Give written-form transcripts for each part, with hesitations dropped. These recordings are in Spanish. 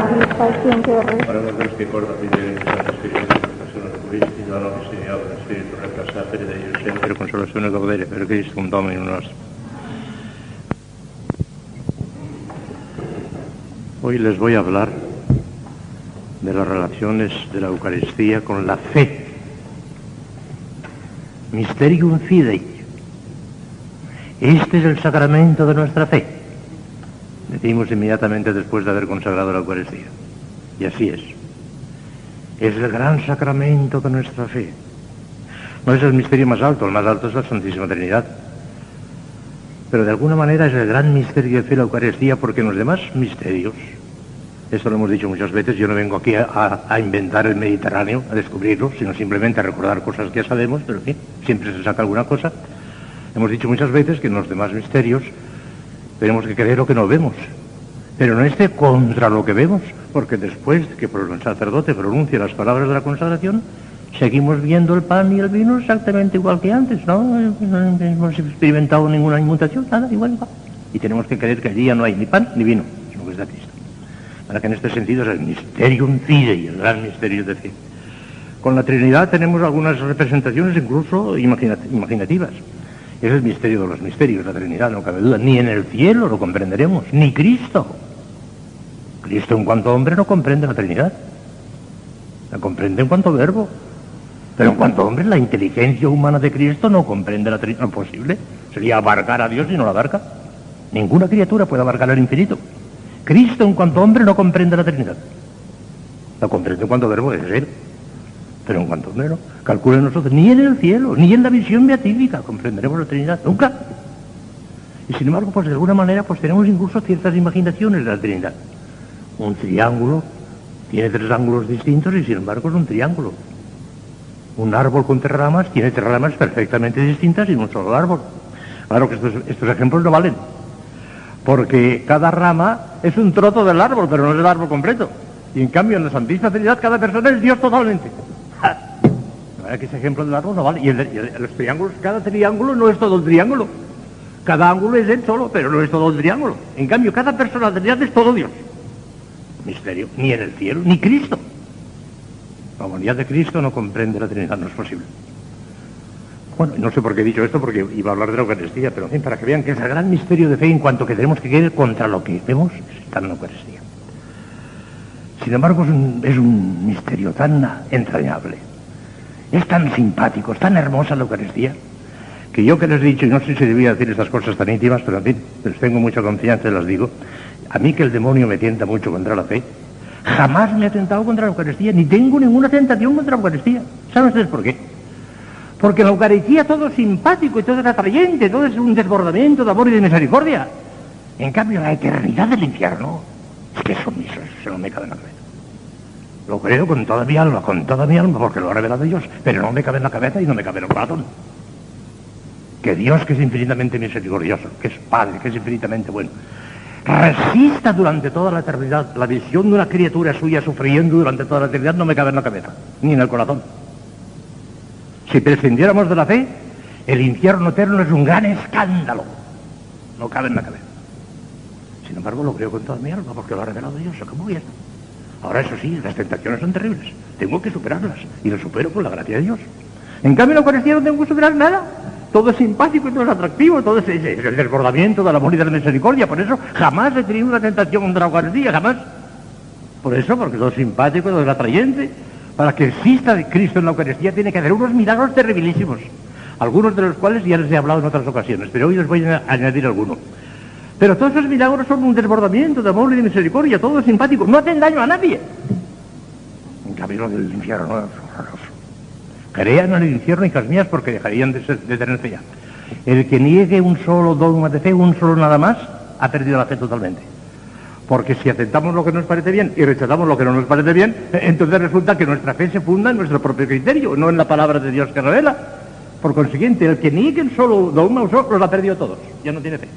Para nosotros que corda fidei Santa Espiritus, persona Cristi, dona Signore, Spiritu Reclassateri Dei sempre, consolazione gaudere per Cristo, un Domino nostro. Hoy les voy a hablar de las relaciones de la Eucaristía con la fe. Mysterium Fidei. Este es el sacramento de nuestra fe. Decimos inmediatamente después de haber consagrado la Eucaristía. Y así es. Es el gran sacramento de nuestra fe. No es el misterio más alto, el más alto es la Santísima Trinidad. Pero de alguna manera es el gran misterio de fe la Eucaristía, porque en los demás misterios, esto lo hemos dicho muchas veces, yo no vengo aquí a inventar el Mediterráneo, a descubrirlo, sino simplemente a recordar cosas que ya sabemos, pero en fin, siempre se saca alguna cosa. Hemos dicho muchas veces que en los demás misterios tenemos que creer lo que no vemos, pero no esté contra lo que vemos, porque después de que el sacerdote pronuncie las palabras de la consagración, seguimos viendo el pan y el vino exactamente igual que antes, ¿no? No hemos experimentado ninguna inmutación, nada, igual. Y tenemos que creer que allí ya no hay ni pan ni vino, sino que es de Cristo. Para que en este sentido es el Mysterium Fidei, el gran misterio de fe. Con la Trinidad tenemos algunas representaciones incluso imaginativas. Es el misterio de los misterios, la Trinidad, no cabe duda. Ni en el cielo lo comprenderemos, ni Cristo. Cristo en cuanto hombre no comprende la Trinidad. La comprende en cuanto verbo. Pero en cuanto hombre, la inteligencia humana de Cristo no comprende la Trinidad. No es posible. Sería abarcar a Dios y no la abarca. Ninguna criatura puede abarcar el infinito. Cristo en cuanto hombre no comprende la Trinidad. La comprende en cuanto verbo, es él. Pero en cuanto hombre no. Calculen nosotros, ni en el cielo, ni en la visión beatífica comprenderemos la Trinidad. Nunca. Y sin embargo, pues de alguna manera, pues tenemos incluso ciertas imaginaciones de la Trinidad. Un triángulo tiene tres ángulos distintos y sin embargo es un triángulo. Un árbol con tres ramas tiene tres ramas perfectamente distintas y en un solo árbol. Claro que estos ejemplos no valen, porque cada rama es un trozo del árbol, pero no es el árbol completo. Y en cambio en la Santísima Trinidad cada persona es Dios totalmente. La verdad que ese ejemplo del árbol no vale. Y los triángulos, cada triángulo no es todo el triángulo. Cada ángulo es él solo, pero no es todo el triángulo. En cambio cada persona de la Trinidad es todo Dios. Misterio, ni en el cielo, ni Cristo. La humanidad de Cristo no comprende la Trinidad, no es posible. Bueno, no sé por qué he dicho esto, porque iba a hablar de la Eucaristía, pero en fin, para que vean que es el gran misterio de fe en cuanto que tenemos que creer contra lo que vemos, está en la Eucaristía. Sin embargo, es un misterio tan entrañable, es tan simpático, es tan hermosa la Eucaristía, que yo que les he dicho, y no sé si debía decir estas cosas tan íntimas, pero en fin, les tengo mucha confianza y las digo. A mí que el demonio me tienta mucho contra la fe, jamás me ha tentado contra la Eucaristía, ni tengo ninguna tentación contra la Eucaristía. ¿Saben ustedes por qué? Porque en la Eucaristía todo es simpático y todo es atrayente, todo es un desbordamiento de amor y de misericordia. En cambio, la eternidad del infierno, es que eso no me cabe en la cabeza. Lo creo con toda mi alma, porque lo ha revelado Dios, pero no me cabe en la cabeza y no me cabe en el corazón. Que Dios, que es infinitamente misericordioso, que es Padre, que es infinitamente bueno, resista durante toda la eternidad la visión de una criatura suya sufriendo durante toda la eternidad, no me cabe en la cabeza, ni en el corazón. Si prescindiéramos de la fe, el infierno eterno es un gran escándalo. No cabe en la cabeza. Sin embargo, lo creo con toda mi alma, porque lo ha revelado Dios. ¿Cómo voy a estar? Ahora, eso sí, las tentaciones son terribles. Tengo que superarlas, y lo supero con la gracia de Dios. En cambio, en la Eucaristía no tengo que superar nada. Todo es simpático y todo es atractivo, todo es el desbordamiento del amor y de la misericordia. Por eso jamás he tenido una tentación contra la Eucaristía, jamás. Por eso, porque todo es simpático, todo es atrayente. Para que exista Cristo en la Eucaristía tiene que haber unos milagros terribilísimos, algunos de los cuales ya les he hablado en otras ocasiones, pero hoy les voy a añadir algunos. Pero todos esos milagros son un desbordamiento de amor y de misericordia, todo es simpático, no hacen daño a nadie. En cambio, lo del infierno es horroroso. Crean en el infierno, hijas mías, porque dejarían de tener fe ya. El que niegue un solo dogma de fe, un solo nada más, ha perdido la fe totalmente. Porque si aceptamos lo que nos parece bien y rechazamos lo que no nos parece bien, entonces resulta que nuestra fe se funda en nuestro propio criterio, no en la palabra de Dios que revela. Por consiguiente, el que niegue el solo dogma o solo, los ha perdido todos, ya no tiene fe.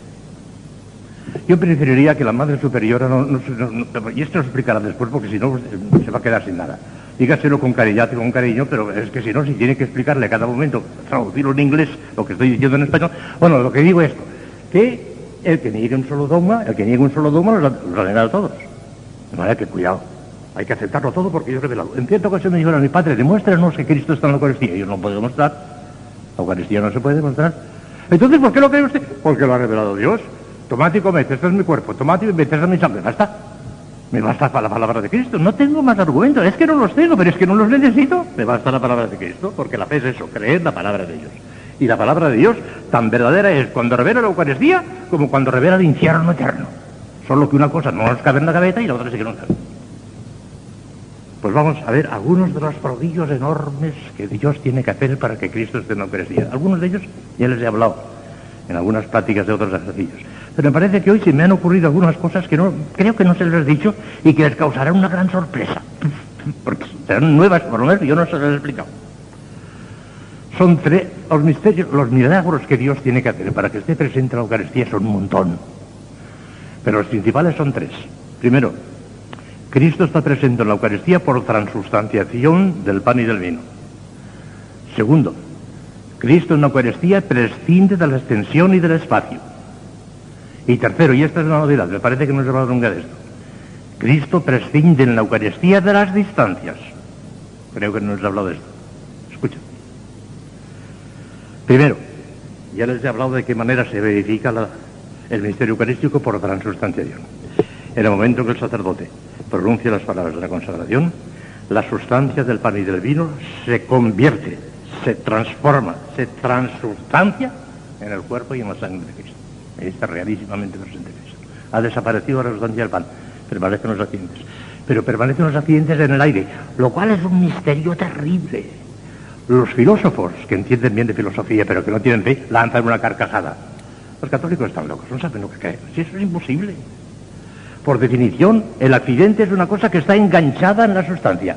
Yo preferiría que la Madre Superiora, y esto lo explicará después, porque si no se va a quedar sin nada. Dígaselo con caridad y con cariño, pero es que si no, si tiene que explicarle a cada momento, traducirlo en inglés, lo que estoy diciendo en español. Bueno, lo que digo es que el que niegue un solo dogma, los ha negado a todos. De manera que cuidado, hay que aceptarlo todo porque yo he revelado. En cierta ocasión me dijeron a mi padre, demuéstranos que Cristo está en la Eucaristía. Y yo no puedo demostrar. La Eucaristía no se puede demostrar. Entonces, ¿por qué lo cree usted? Porque lo ha revelado Dios. Tomad y comed, este es mi cuerpo. Tomad y bebed, esta es mi sangre. Basta. Me basta la palabra de Cristo. No tengo más argumentos. Es que no los tengo, pero es que no los necesito. Me basta la palabra de Cristo, porque la fe es eso, creer la palabra de Dios. Y la palabra de Dios tan verdadera es cuando revela la Eucaristía como cuando revela el infierno eterno. Solo que una cosa no nos cabe en la cabeza y la otra sí que no cabe. Pues vamos a ver algunos de los prodigios enormes que Dios tiene que hacer para que Cristo esté en la Eucaristía. Algunos de ellos ya les he hablado en algunas pláticas de otros ejercicios. Pero me parece que hoy se me han ocurrido algunas cosas que no, creo que no se les he dicho y que les causarán una gran sorpresa. Porque serán nuevas, por lo menos yo no se las he explicado. Son tres, los misterios, los milagros que Dios tiene que hacer para que esté presente en la Eucaristía son un montón. Pero los principales son tres. Primero, Cristo está presente en la Eucaristía por transustanciación del pan y del vino. Segundo, Cristo en la Eucaristía prescinde de la extensión y del espacio. Y tercero, y esta es una novedad, me parece que no se habla nunca de esto, Cristo prescinde en la Eucaristía de las distancias. Creo que no se ha hablado de esto. Escucha. Primero, ya les he hablado de qué manera se verifica el misterio eucarístico por transustanciación. En el momento que el sacerdote pronuncia las palabras de la consagración, la sustancia del pan y del vino se convierte, se transforma, se transustancia en el cuerpo y en la sangre de Cristo. Ahí está realísimamente presente Cristo. Ha desaparecido la sustancia del pan, permanecen los accidentes. Pero permanecen los accidentes en el aire, lo cual es un misterio terrible. Los filósofos, que entienden bien de filosofía, pero que no tienen fe, lanzan una carcajada. Los católicos están locos, no saben lo que creen. Si eso es imposible. Por definición, el accidente es una cosa que está enganchada en la sustancia.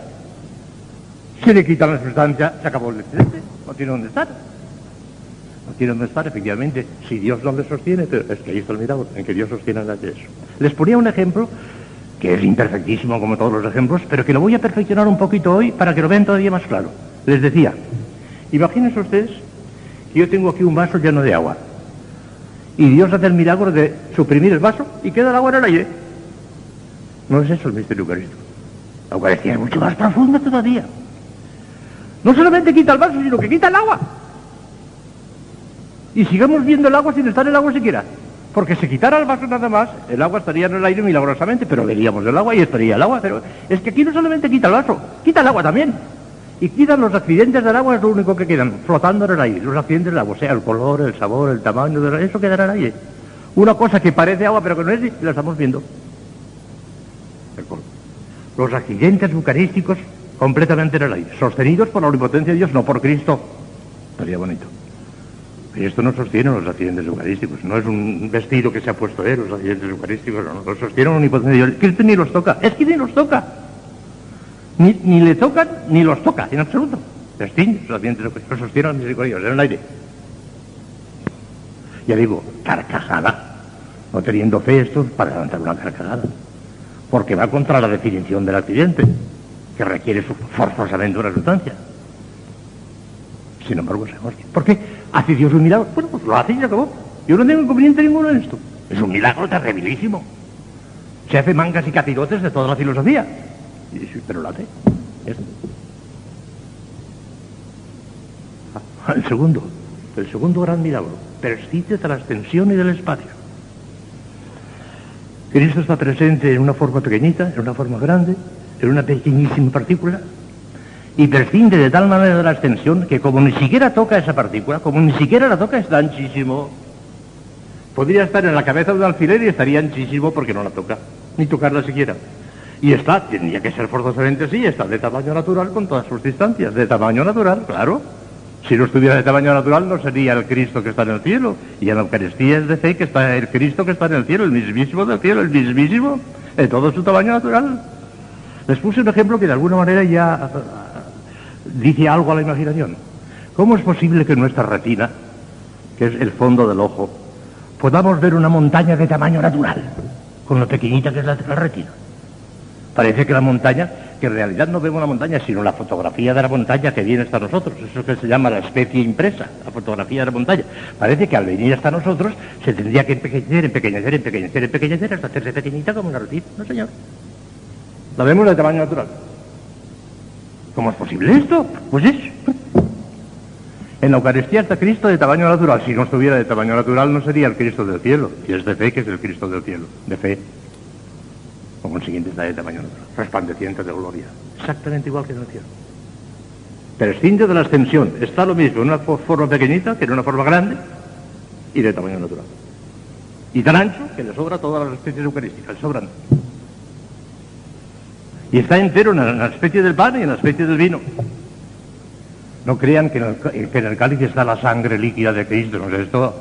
Si le quitan la sustancia, se acabó el accidente. No tiene dónde estar. No tiene dónde estar, efectivamente. Si Dios no le sostiene, pero es que ahí está el milagro, en que Dios sostiene a eso. Les ponía un ejemplo, que es imperfectísimo como todos los ejemplos, pero que lo voy a perfeccionar un poquito hoy para que lo vean todavía más claro. Les decía, imagínense ustedes que yo tengo aquí un vaso lleno de agua. Y Dios hace el milagro de suprimir el vaso y queda el agua en el aire. No es eso el misterio eucarístico. La Eucaristía es mucho más profunda todavía. No solamente quita el vaso, sino que quita el agua. Y sigamos viendo el agua sin estar el agua siquiera. Porque si quitara el vaso nada más, el agua estaría en el aire milagrosamente, pero veríamos el agua y estaría el agua. Pero es que aquí no solamente quita el vaso, quita el agua también. Y quitan los accidentes del agua, es lo único que quedan, flotando en el aire. Los accidentes del agua, sea el color, el sabor, el tamaño, eso quedará en el aire. Una cosa que parece agua, pero que no es, y la estamos viendo. Los accidentes eucarísticos completamente en el aire, sostenidos por la omnipotencia de Dios, no por Cristo. Estaría bonito. Pero esto no sostiene los accidentes eucarísticos, no es un vestido que se ha puesto él, los accidentes eucarísticos, no, los sostiene la omnipotencia de Dios. Cristo ni los toca, es que ni los toca. Ni le tocan, ni los toca, en absoluto. Desciende, los sostiene la misericordia, en el aire. Ya digo, carcajada. No teniendo fe esto para levantar una carcajada. Porque va contra la definición del accidente, que requiere forzosamente una sustancia. Sin embargo, sabemos que. ¿Por qué? ¿Hace Dios un milagro? Bueno, pues lo hace y se acabó. Yo no tengo inconveniente ninguno en esto. Es un milagro terribilísimo. Se hace mangas y capirotes de toda la filosofía. Pero lo hace. El segundo gran milagro, prescinde de la extensión y del espacio. Cristo está presente en una forma pequeñita, en una forma grande, en una pequeñísima partícula, y prescinde de tal manera de la extensión que como ni siquiera toca esa partícula, como ni siquiera la toca, está anchísimo. Podría estar en la cabeza de un alfiler y estaría anchísimo porque no la toca, ni tocarla siquiera. Y tendría que ser forzosamente así, está de tamaño natural con todas sus distancias. De tamaño natural, claro. Si no estuviera de tamaño natural no sería el Cristo que está en el cielo. Y en la Eucaristía es de fe que está el Cristo que está en el cielo, el mismísimo del cielo, el mismísimo, de todo su tamaño natural. Les puse un ejemplo que de alguna manera ya dice algo a la imaginación. ¿Cómo es posible que en nuestra retina, que es el fondo del ojo, podamos ver una montaña de tamaño natural, con lo pequeñita que es la retina? Parece que la montaña, que en realidad no vemos la montaña, sino la fotografía de la montaña que viene hasta nosotros. Eso que se llama la especie impresa, la fotografía de la montaña. Parece que al venir hasta nosotros se tendría que empequeñecer hasta hacerse pequeñita como una retina. No, señor. La vemos de tamaño natural. ¿Cómo es posible esto? Pues es. En la Eucaristía está Cristo de tamaño natural. Si no estuviera de tamaño natural no sería el Cristo del cielo. Y es de fe que es el Cristo del cielo. De fe. Por consiguiente está de tamaño natural. Resplandeciente de gloria. Exactamente igual que en el cielo. Prescinde de la ascensión. Está lo mismo en una forma pequeñita que en una forma grande y de tamaño natural. Y tan ancho que le sobra todas las especies eucarísticas. Le sobran. Y está entero en la especie del pan y en la especie del vino. No crean que en el cáliz está la sangre líquida de Cristo, no es esto.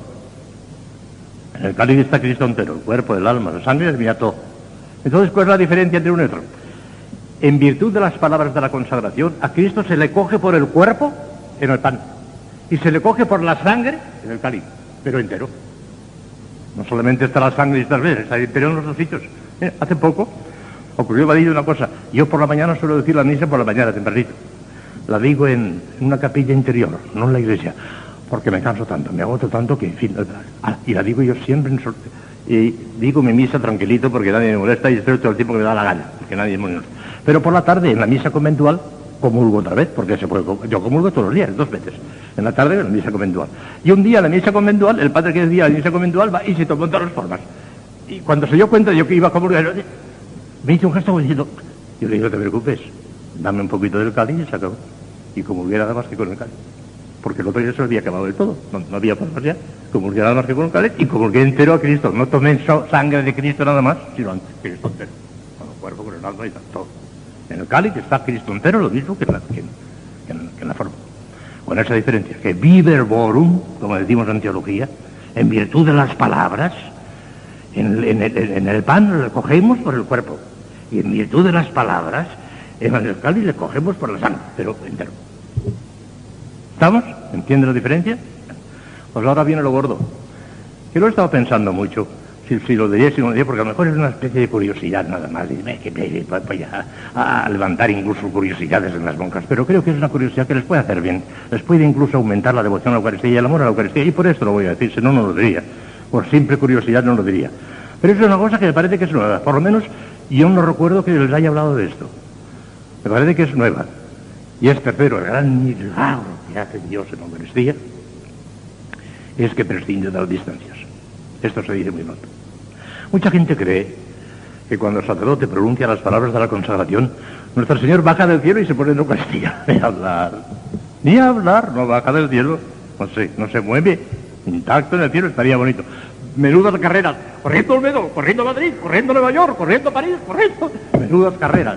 En el cáliz está Cristo entero, el cuerpo, el alma, la sangre es mía todo. Entonces, ¿cuál es la diferencia entre uno y otro? En virtud de las palabras de la consagración, a Cristo se le coge por el cuerpo en el pan y se le coge por la sangre en el cáliz, pero entero. No solamente está la sangre y está el vino, está entero en los dos sitios. Hace poco ocurrió, me ha dicho una cosa. Yo por la mañana suelo decir la misa por la mañana, tempranito. La digo en una capilla interior, no en la iglesia, porque me canso tanto, me agoto tanto que, en fin, y la digo yo siempre y digo mi misa tranquilito porque nadie me molesta y espero todo el tiempo que me da la gana, porque nadie me molesta. Pero por la tarde, en la misa conventual, comulgo otra vez, porque yo comulgo todos los días, 2 veces. En la tarde, en la misa conventual. Y un día en la misa conventual, el padre que decía la misa conventual va y se tomó todas las formas. Y cuando se dio cuenta yo que iba a comulgar, me hizo un gesto diciendo, yo le digo, no te preocupes, dame un poquito del cáliz y se acabó. Y comulgué nada más que con el cáliz. Porque el otro ya se lo había acabado del todo. No había formas ya. Comulgué nada más que con el cáliz y comulgué entero a Cristo. No tomé sangre de Cristo nada más, sino Cristo entero. Con el cuerpo, con el alma y todo. En el cáliz está Cristo entero, lo mismo que en la forma. Con esa diferencia, que viver vorum, como decimos en teología, en virtud de las palabras, en el pan lo cogemos por el cuerpo. Y en virtud de las palabras, en el cáliz le cogemos por la sangre, pero entero. ¿Estamos? ¿Entiende la diferencia? Pues ahora viene lo gordo. Yo lo he estado pensando mucho, si lo diría, si no lo diría, porque a lo mejor es una especie de curiosidad nada más, y voy a levantar incluso curiosidades en las monjas, pero creo que es una curiosidad que les puede hacer bien, les puede incluso aumentar la devoción a la Eucaristía y el amor a la Eucaristía, y por esto lo voy a decir, si no, no lo diría, por simple curiosidad no lo diría. Pero es una cosa que me parece que es nueva, por lo menos yo no recuerdo que les haya hablado de esto. Me parece que es nueva. Y es tercero, el gran milagro que hace Dios en la Eucaristía es que prescinde de las distancias. Esto se dice muy pronto. Mucha gente cree que cuando el sacerdote pronuncia las palabras de la consagración, nuestro Señor baja del cielo y se pone en la Eucaristía. Ni hablar, no baja del cielo, no se mueve, intacto en el cielo, estaría bonito. Menudas carreras, corriendo Olmedo, corriendo Madrid, corriendo Nueva York, corriendo París, corriendo. Menudas carreras.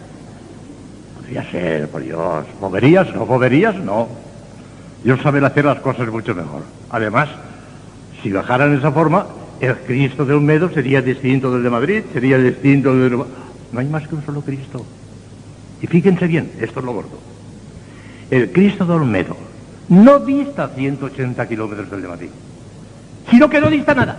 Podría ser, por Dios. ¿Moverías? No. Dios sabe hacer las cosas mucho mejor. Además, si bajaran de esa forma, el Cristo de Olmedo sería distinto del de Madrid, sería distinto del de... No hay más que un solo Cristo. Y fíjense bien, esto es lo gordo. El Cristo de Olmedo no dista 180 kilómetros del de Madrid, sino que no dista nada.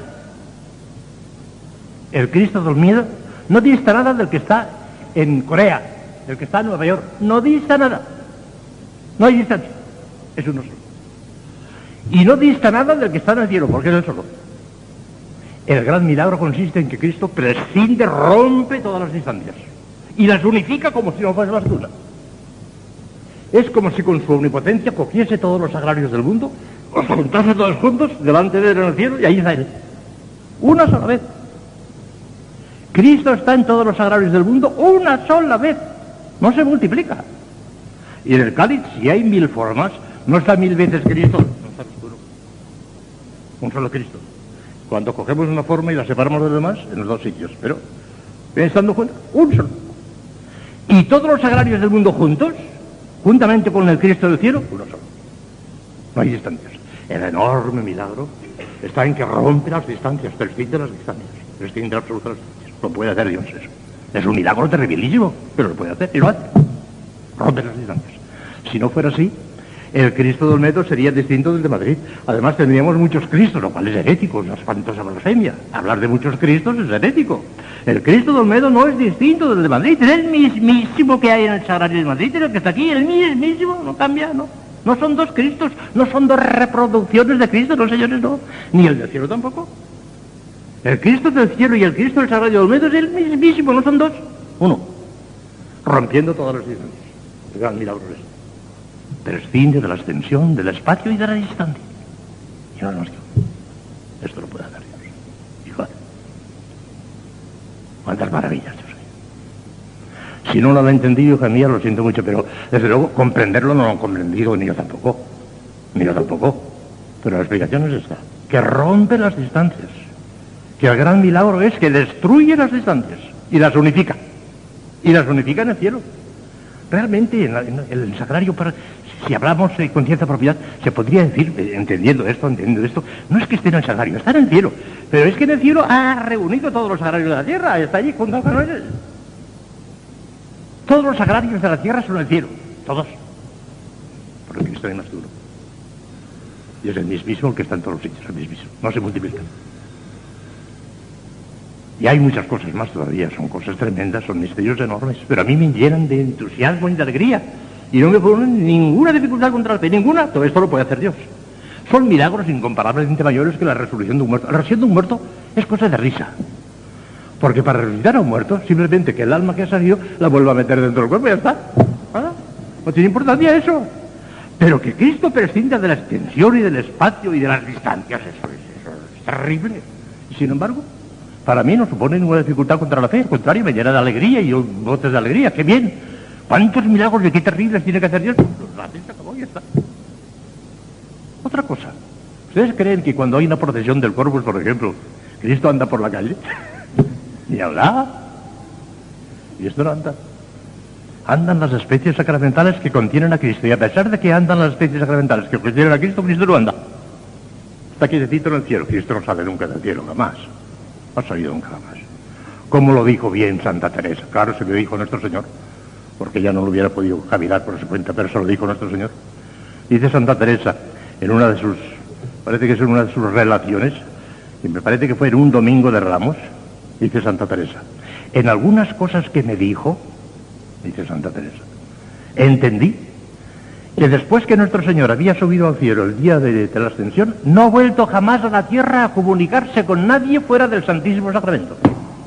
El Cristo de Olmedo no dista nada del que está en Corea, del que está en Nueva York. No dista nada. No hay distancia. Es uno solo. Y no dista nada del que está en el cielo, porque es el solo. El gran milagro consiste en que Cristo prescinde, rompe todas las distancias y las unifica como si no fuese más una. Es como si con su omnipotencia cogiese todos los sagrarios del mundo, los juntase todos juntos delante de él en el cielo y ahí está él. Una sola vez. Cristo está en todos los sagrarios del mundo una sola vez. No se multiplica. Y en el cáliz, si hay 1000 formas, no está 1000 veces Cristo, no está oscuro. Un solo Cristo. Cuando cogemos una forma y la separamos de los demás, en los dos sitios. Pero, estando juntos, un solo. Y todos los sagrarios del mundo juntos, juntamente con el Cristo del cielo, uno solo. No hay distancias. El enorme milagro está en que rompe las distancias, prescinde las distancias, prescinde absolutas las distancias. Lo puede hacer Dios eso. Es un milagro terribilísimo, pero lo puede hacer y lo hace. Rompe las distancias. Si no fuera así, el Cristo de Olmedo sería distinto del de Madrid. Además tendríamos muchos Cristos, lo cual es herético, una espantosa blasfemia. Hablar de muchos Cristos es herético. El Cristo de Olmedo no es distinto del de Madrid, es el mismísimo que hay en el Sagrario de Madrid, el que está aquí, el mismísimo, no cambia, no. No son dos Cristos, no son dos reproducciones de Cristo, no señores, no. Ni el del cielo tampoco. El Cristo del cielo y el Cristo del Sagrario de Olmedo es el mismísimo, no son dos, uno. rompiendo todas las distancias. El gran milagro es este. Prescinde de la extensión, del espacio y de la distancia. Y nada más que esto lo puede hacer Dios. Fíjate. Cuántas maravillas, Dios mío. Si no lo han entendido, hija mía, lo siento mucho, pero desde luego comprenderlo no lo han comprendido, ni yo tampoco. Ni yo tampoco. Pero la explicación es esta, que rompe las distancias. Que el gran milagro es que destruye las distancias y las unifica. Y las unifica en el cielo. Realmente, en el sagrario, si hablamos de conciencia propiedad, se podría decir, entendiendo esto, no es que esté en el sagrario, está en el cielo. Pero es que en el cielo ha reunido todos los sagrarios de la tierra, está allí junto con ellos. Todos los sagrarios de la tierra son el cielo, todos. Porque Cristo es más duro. Y es el mismo el que está en todos los sitios, el mismo, no se multiplica. Y hay muchas cosas más todavía, son cosas tremendas, son misterios enormes, pero a mí me llenan de entusiasmo y de alegría. Y no me ponen ninguna dificultad contra la fe, ninguna. Todo esto lo puede hacer Dios. Son milagros incomparablemente mayores que la resurrección de un muerto. La resurrección de un muerto es cosa de risa. Porque para resucitar a un muerto, simplemente que el alma que ha salido la vuelva a meter dentro del cuerpo y ya está. ¿Ah? No tiene importancia eso. Pero que Cristo prescinda de la extensión y del espacio y de las distancias, eso es terrible. Y sin embargo, para mí no supone ninguna dificultad contra la fe, al contrario, me llena de alegría y botes de alegría. ¡Qué bien! ¿Cuántos milagros y qué terribles tiene que hacer Dios? Los hace, se acabó y ya está. Otra cosa. ¿Ustedes creen que cuando hay una procesión del Corpus, por ejemplo, Cristo anda por la calle? Ni hablar. Y esto no anda. Andan las especies sacramentales que contienen a Cristo. Y a pesar de que andan las especies sacramentales que contienen a Cristo, Cristo no anda. Está quietecito en el cielo. Cristo no sale nunca del cielo, jamás. No ha salido nunca jamás. Como lo dijo bien Santa Teresa. Claro, se lo dijo nuestro Señor, porque ya no lo hubiera podido cavilar por su cuenta, pero se lo dijo nuestro Señor. Dice Santa Teresa, en una de sus, parece que es en una de sus relaciones, y me parece que fue en un domingo de Ramos, dice Santa Teresa, en algunas cosas que me dijo, dice Santa Teresa, entendí que después que nuestro Señor había subido al cielo el día de la ascensión, no ha vuelto jamás a la tierra a comunicarse con nadie fuera del Santísimo Sacramento.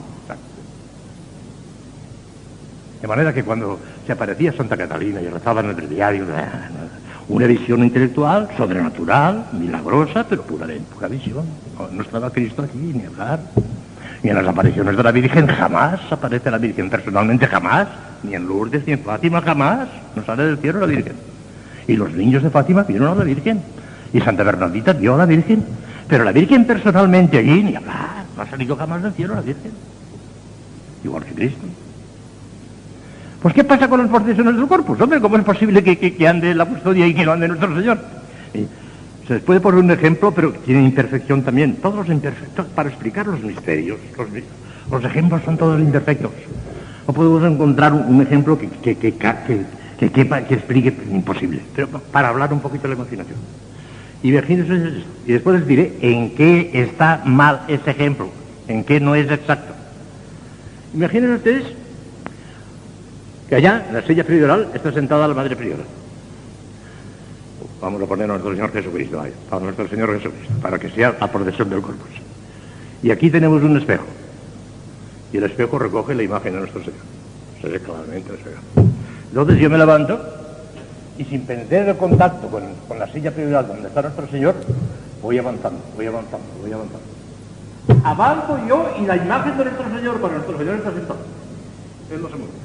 De manera que cuando se aparecía Santa Catalina y rezaba en el breviario, una visión intelectual, sobrenatural, milagrosa, pero pura visión. No estaba Cristo aquí, ni hablar. Ni en las apariciones de la Virgen jamás aparece la Virgen personalmente, jamás. Ni en Lourdes, ni en Fátima, jamás. No sale del cielo la Virgen. Y los niños de Fátima vieron a la Virgen. Y Santa Bernardita vio a la Virgen. Pero la Virgen personalmente allí, ni hablar. No ha salido jamás del cielo la Virgen. Igual que Cristo. Pues ¿qué pasa con las procesiones del Corpus? Hombre, ¿cómo es posible que ande la custodia y que no ande nuestro Señor? Y se les puede poner un ejemplo, pero tiene imperfección también. Todos los imperfectos, para explicar los misterios. Los ejemplos son todos imperfectos. No podemos encontrar un ejemplo que explique imposible. Pero para hablar un poquito de la imaginación. Imagínense, y después les diré en qué está mal ese ejemplo, en qué no es exacto. Imagínense ustedes que allá, en la silla prioral, está sentada la Madre Priora. Vamos a poner a nuestro Señor Jesucristo, vaya, para nuestro Señor Jesucristo, para que sea la procesión del Corpus. Y aquí tenemos un espejo. Y el espejo recoge la imagen de nuestro Señor. Se ve claramente el espejo. Entonces yo me levanto y sin perder el contacto con la silla prioral donde está nuestro Señor, voy avanzando. Avanzo yo y la imagen de nuestro Señor, para nuestro Señor está sentado. Él no se mueve.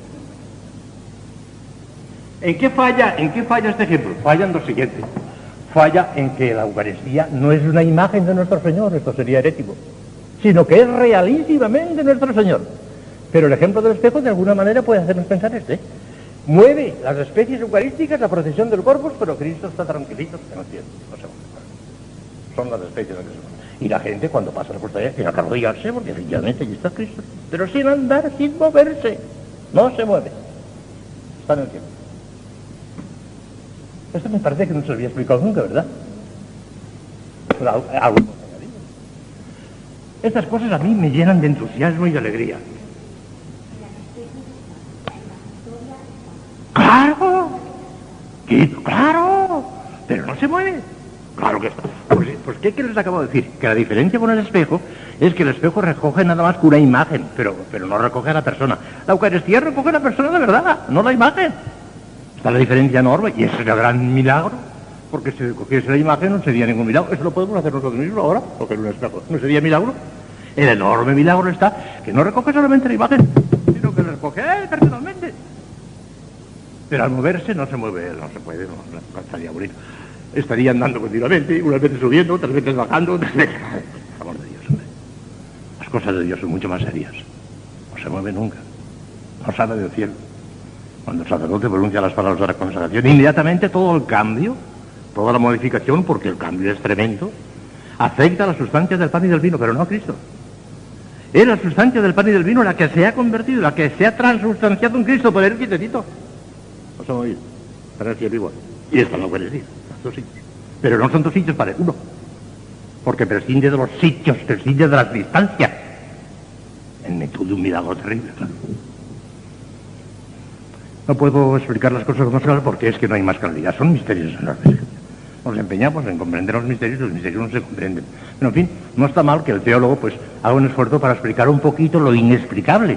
¿En qué falla este ejemplo? Falla en lo siguiente. Falla en que la Eucaristía no es una imagen de nuestro Señor, esto sería herético, sino que es realísimamente nuestro Señor. Pero el ejemplo del espejo de alguna manera puede hacernos pensar mueve las especies eucarísticas, la procesión del Corpus, pero Cristo está tranquilito en el cielo, no se mueve. Son las especies en que se mueven. Y la gente cuando pasa la custodia tiene que arrodillarse porque efectivamente allí está Cristo, pero sin andar, sin moverse, no se mueve, está en el cielo. Esto me parece que no se lo había explicado nunca, ¿verdad? Estas cosas a mí me llenan de entusiasmo y de alegría. ¡Claro! ¡Claro! Pero no se mueve. Claro que está. Pues ¿Qué les acabo de decir? Que la diferencia con el espejo es que el espejo recoge nada más que una imagen, pero no recoge a la persona. La Eucaristía recoge a la persona de verdad, no la imagen. Está la diferencia enorme, y ese es el gran milagro, porque si recogiese la imagen no sería ningún milagro. Eso lo podemos hacer nosotros mismos ahora, porque en un espejo no sería milagro. El enorme milagro está que no recoge solamente la imagen, sino que la recoge personalmente. Pero al moverse no se mueve, no se puede, no estaría bonito. Estaría andando continuamente, unas veces subiendo, otras veces bajando, otras veces... Por amor de Dios, hombre. Las cosas de Dios son mucho más serias. No se mueve nunca. No sale del cielo. Cuando el sacerdote pronuncia las palabras de la consagración, inmediatamente todo el cambio, toda la modificación, porque el cambio es tremendo, afecta a las sustancias del pan y del vino, pero no a Cristo. Es la sustancia del pan y del vino la que se ha convertido, la que se ha transustanciado en Cristo por el quietecito. No se ha movido. Para el cielo igual. Y esto no puede decir. Dos sitios. Pero no son dos sitios para uno, porque prescinde de los sitios, prescinde de las distancias, en virtud de un milagro terrible, claro. No puedo explicar las cosas más claras porque es que no hay más claridad, son misterios enormes. Nos empeñamos en comprender los misterios no se comprenden. Pero en fin, no está mal que el teólogo pues haga un esfuerzo para explicar un poquito lo inexplicable,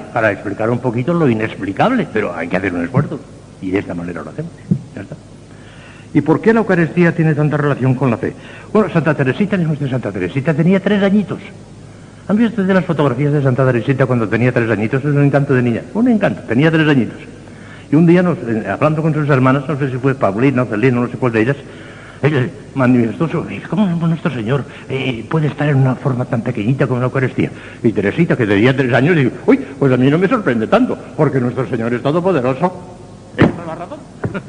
pero hay que hacer un esfuerzo, y de esta manera lo hacemos, ya está. ¿Y por qué la Eucaristía tiene tanta relación con la fe? Bueno, Santa Teresita tenía 3 añitos. ¿Han visto ustedes las fotografías de Santa Teresita cuando tenía 3 añitos? Es un encanto de niña, un encanto, tenía 3 añitos. Y un día, hablando con sus hermanas, no sé si fue Paulina o Celina, no sé cuál de ellas, ella manifestó ¿cómo nuestro Señor puede estar en una forma tan pequeñita como la Eucaristía? Y Teresita, que tenía 3 años, dijo, uy, pues a mí no me sorprende tanto, porque nuestro Señor es todopoderoso. Esa es la razón.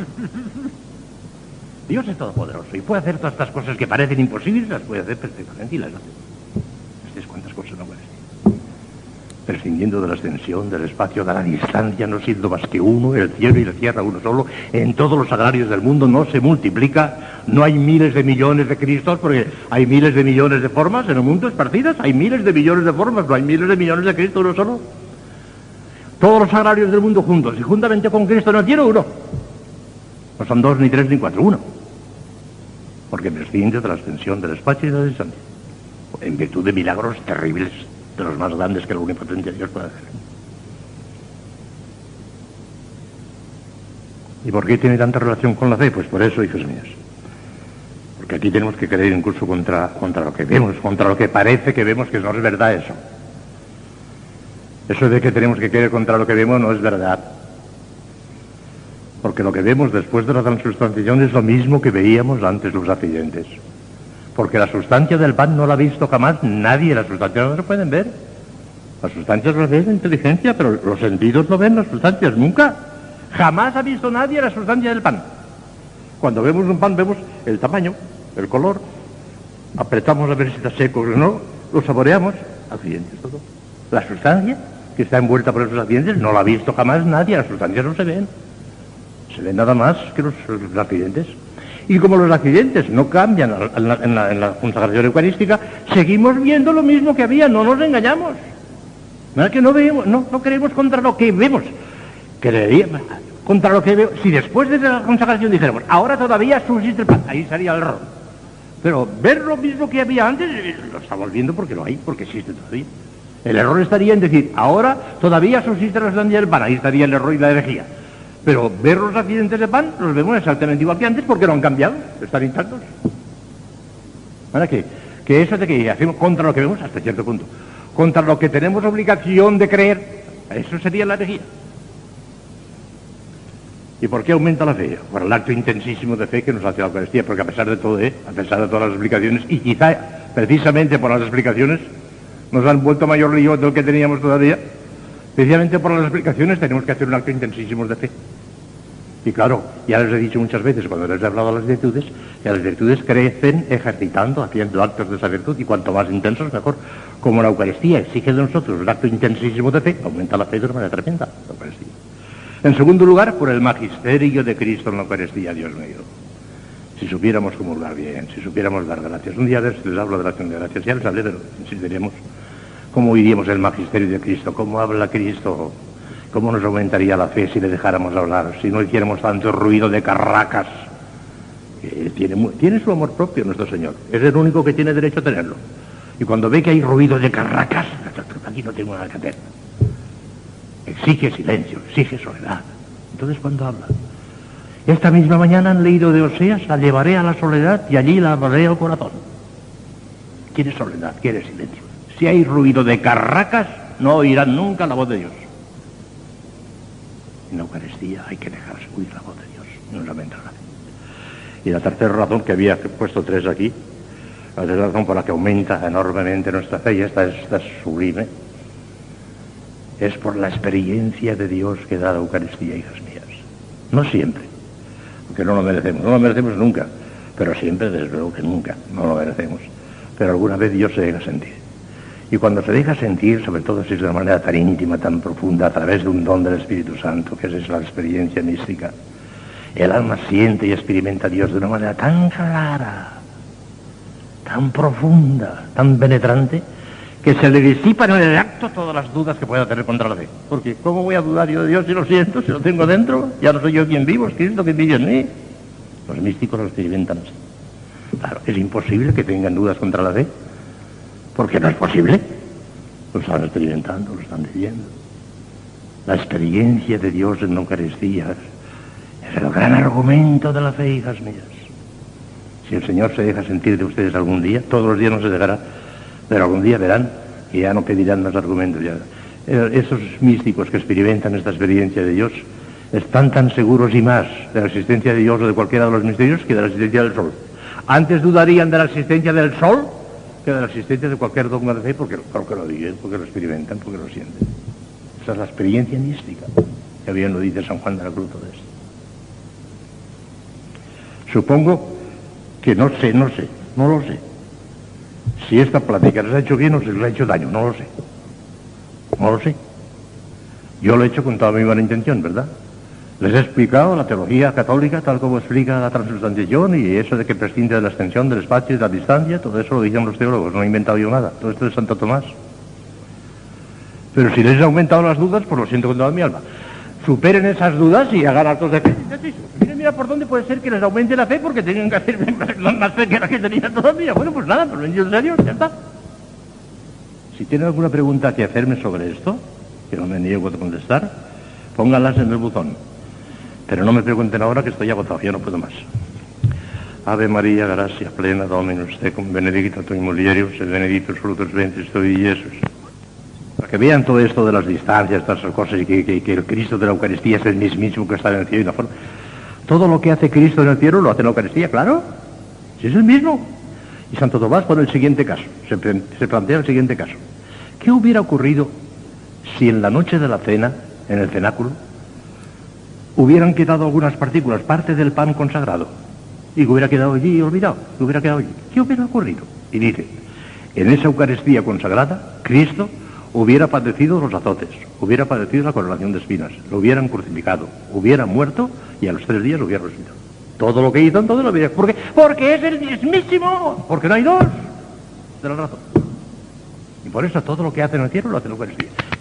Dios es todopoderoso y puede hacer todas estas cosas que parecen imposibles, las puede hacer perfectamente y las hace. ¿Ustedes cuántas cosas no puede decir? Prescindiendo de la extensión, del espacio, de la distancia, no siendo más que uno, el cielo y la tierra uno solo, en todos los sagrarios del mundo no se multiplica, no hay miles de millones de Cristos, porque hay miles de millones de formas en el mundo esparcidas, hay miles de millones de formas, no hay miles de millones de Cristo uno solo. Todos los sagrarios del mundo juntos, y juntamente con Cristo no tiene uno. No son 2, ni 3, ni 4, uno. Porque prescinde de la extensión del espacio y de la distancia, en virtud de milagros terribles, de los más grandes que el omnipotente Dios puede hacer. ¿Y por qué tiene tanta relación con la fe? Pues por eso, hijos míos. Porque aquí tenemos que creer incluso contra lo que vemos, contra lo que parece que vemos, que no es verdad eso. Eso de que tenemos que creer contra lo que vemos no es verdad. Porque lo que vemos después de la transustanciación es lo mismo que veíamos antes los accidentes. Porque la sustancia del pan no la ha visto jamás nadie, las sustancias no se pueden ver. Las sustancias las ve la inteligencia, pero los sentidos no ven las sustancias, nunca. Jamás ha visto nadie la sustancia del pan. Cuando vemos un pan vemos el tamaño, el color, apretamos a ver si está seco o no, lo saboreamos, accidentes todo. La sustancia que está envuelta por esos accidentes no la ha visto jamás nadie, las sustancias no se ven. Se ven nada más que los accidentes. Y como los accidentes no cambian en la consagración eucarística, seguimos viendo lo mismo que había, no nos engañamos. ¿Verdad que no vemos, no creemos contra lo que vemos? Creeríamos contra lo que vemos. Si después de la consagración dijéramos, ahora todavía subsiste el pan, ahí sería el error. Pero ver lo mismo que había antes, lo estamos viendo porque lo hay, porque existe todavía. El error estaría en decir, ahora todavía subsiste la sustancia del pan, ahí estaría el error y la herejía. Pero ver los accidentes de pan los vemos exactamente igual que antes porque no han cambiado, están intactos. ¿Para qué? Que eso de que hacemos contra lo que vemos hasta cierto punto, contra lo que tenemos obligación de creer, eso sería la herejía. ¿Y por qué aumenta la fe? Por el acto intensísimo de fe que nos hace la Eucaristía, porque a pesar de todo, a pesar de todas las explicaciones, y quizá precisamente por las explicaciones, nos han vuelto mayor lío del que teníamos todavía. Precisamente por las explicaciones tenemos que hacer un acto intensísimo de fe. Y claro, ya les he dicho muchas veces cuando les he hablado de las virtudes, que las virtudes crecen ejercitando, haciendo actos de esa virtud, y cuanto más intensos mejor. Como la Eucaristía exige de nosotros un acto intensísimo de fe, aumenta la fe de una manera tremenda, la Eucaristía. En segundo lugar, por el magisterio de Cristo en la Eucaristía, Dios mío. Si supiéramos comulgar bien, si supiéramos dar gracias. Un día les hablo de la acción de gracias, ya les hablé, pero insistiremos. ¿Cómo oiríamos el magisterio de Cristo? ¿Cómo habla Cristo? ¿Cómo nos aumentaría la fe si le dejáramos hablar? Si no hiciéramos tanto ruido de carracas que tiene su amor propio nuestro Señor. Es el único que tiene derecho a tenerlo. Y cuando ve que hay ruido de carracas, aquí no tengo nada que hacer. Exige silencio, exige soledad. Entonces, ¿cuándo habla? Esta misma mañana han leído de Oseas: la llevaré a la soledad y allí la hablaré al corazón. Quiere soledad, quiere silencio. Si hay ruido de carracas, no oirán nunca la voz de Dios. En la Eucaristía hay que dejarse oír la voz de Dios, no lamenta nada. Y la tercera razón, que había puesto 3 aquí, la tercera razón por la que aumenta enormemente nuestra fe, y esta es sublime, es por la experiencia de Dios que da la Eucaristía, hijas mías. No siempre, porque no lo merecemos nunca, pero siempre, desde luego que nunca, no lo merecemos. Pero alguna vez Dios se deja sentir. Y cuando se deja sentir, sobre todo si es de una manera tan íntima, tan profunda, a través de un don del Espíritu Santo, que es la experiencia mística, el alma siente y experimenta a Dios de una manera tan clara, tan profunda, tan penetrante, que se le disipan en el acto todas las dudas que pueda tener contra la fe. Porque ¿cómo voy a dudar yo de Dios si lo siento, si lo tengo dentro? Ya no soy yo quien vivo, es Cristo quien vive en mí. Los místicos lo experimentan así. Claro, es imposible que tengan dudas contra la fe, porque no es posible. Lo están experimentando, lo están viviendo. La experiencia de Dios en la Eucaristía es el gran argumento de la fe, hijas mías. Si el Señor se deja sentir de ustedes algún día, todos los días no se dejará, pero algún día verán que ya no pedirán más argumentos. Ya. Esos místicos que experimentan esta experiencia de Dios están tan seguros y más de la existencia de Dios o de cualquiera de los misterios que de la existencia del sol. Antes dudarían de la existencia del sol que de la existencia de cualquier dogma de fe, porque lo viven, porque lo experimentan, porque lo sienten. Esa es la experiencia mística, que bien lo dice San Juan de la Cruz de esto. Supongo que no lo sé. Si esta plática les ha hecho bien o si les ha hecho daño, no lo sé. Yo lo he hecho con toda mi buena intención, ¿verdad? Les he explicado la teología católica tal como explica la transubstanciación y eso de que prescinde de la extensión, del espacio y de la distancia, todo eso lo dicen los teólogos, no he inventado yo nada, todo esto es Santo Tomás. Pero si les he aumentado las dudas, pues lo siento con toda mi alma. Superen esas dudas y hagan actos de fe. Mira por dónde puede ser que les aumente la fe porque tengan que hacer más fe que la que tenían todavía. Bueno, pues nada, pues bendito sea Dios, ya está. Si tienen alguna pregunta que hacerme sobre esto, que no me niego a contestar, pónganlas en el buzón. Pero no me pregunten ahora que estoy agotado, ya no puedo más. Ave María, gracia plena, Dominus tecum, benedicta tu in mulieribus, et benedictus fructus ventris tui, Jesús. Para que vean todo esto de las distancias, todas esas cosas, y que el Cristo de la Eucaristía es el mismísimo que está en el cielo y la forma. Todo lo que hace Cristo en el cielo lo hace en la Eucaristía, claro. Si es el mismo. Y Santo Tomás pone el siguiente caso, se plantea el siguiente caso. ¿Qué hubiera ocurrido si en la noche de la cena, en el cenáculo, hubieran quedado algunas partículas, parte del pan consagrado, y que hubiera quedado allí olvidado, que hubiera quedado allí? ¿Qué hubiera ocurrido? Y dice, en esa Eucaristía consagrada, Cristo hubiera padecido los azotes, hubiera padecido la coronación de espinas, lo hubieran crucificado, hubiera muerto y a los 3 días hubiera resucitado. Todo lo que hizo entonces lo hubiera... ¿Por qué? Porque es el mismísimo, porque no hay dos de la razón. Y por eso todo lo que hace en el cielo lo hace en la Eucaristía.